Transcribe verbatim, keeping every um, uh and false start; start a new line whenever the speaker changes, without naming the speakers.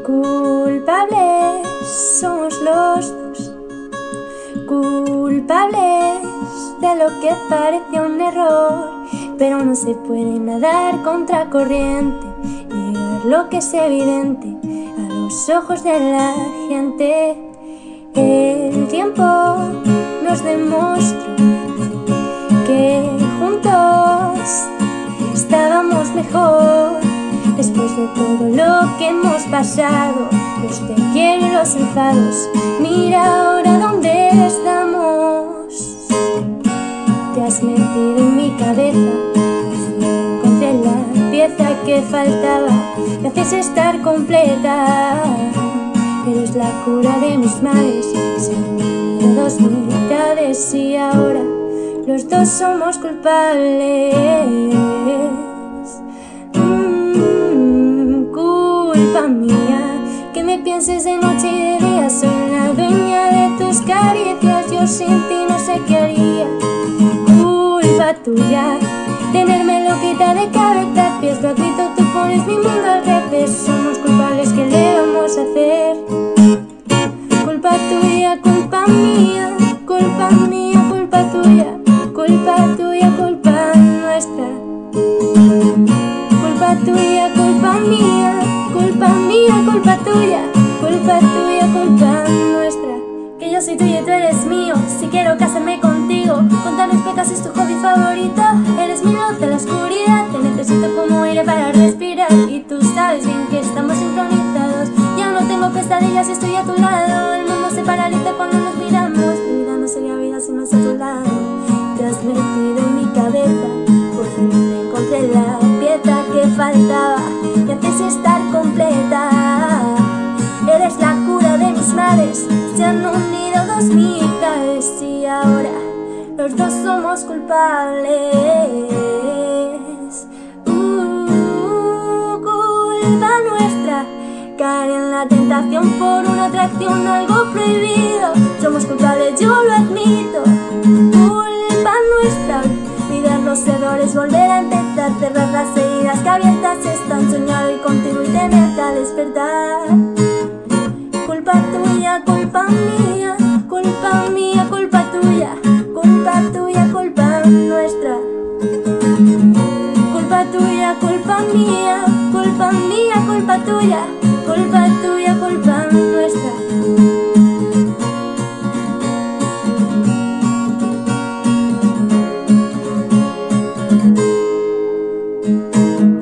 Culpables somos los dos, culpables de lo que parecía un error, pero no se puede nadar contra corriente, negar lo que es evidente a los ojos de la gente. El tiempo nos demostró que juntos estábamos mejor. Después de todo lo que hemos pasado, los te quiero y los enfados, mira ahora dónde estamos. Te has metido en mi cabeza, encontré la pieza que faltaba, me haces estar completa. Eres la cura de mis males, se han unido dos mitades y ahora los dos somos culpables. Culpa mía, que me pienses de noche y de día. Soy la dueña de tus caricias, yo sin ti no sé qué haría. Culpa tuya, tenerme loquita de cabeza, pies gratuito, tú pones mi mundo al revés. Somos culpables, ¿qué le vamos a hacer? Culpa tuya, culpa mía, culpa mía, culpa tuya, culpa tuya, culpa nuestra. Culpa tuya, culpa mía, culpa mía, culpa tuya, culpa tuya, culpa nuestra. Que yo soy tuya y tú eres mío, si quiero casarme contigo, contar mis pecados es tu hobby favorito. Eres mi luz de la oscuridad, te necesito como aire para respirar. Y tú sabes bien que estamos sincronizados, ya no tengo pesadillas y estoy a tu lado. El mundo se paraliza cuando nos miramos, mi vida no sería vida si no es a tu lado. Te has metido en mi cabeza, por fin encontré la pieza que faltaba, me haces estar completa. Eres la cura de mis males, se han unido dos mitades y ahora los dos somos culpables. Uh, culpa nuestra, caer en la tentación por una atracción, algo prohibido. Somos culpables, yo lo admito. Culpa nuestra, olvidar los errores, volver a empezar, cerrar las heridas que abiertas están, soñar hoy contigo y tenerte al despertar. Culpa tuya, culpa mía, culpa mía, culpa tuya, culpa tuya, culpa nuestra. Culpa tuya, culpa mía, culpa mía, culpa tuya, culpa tuya, culpa nuestra. Thank you.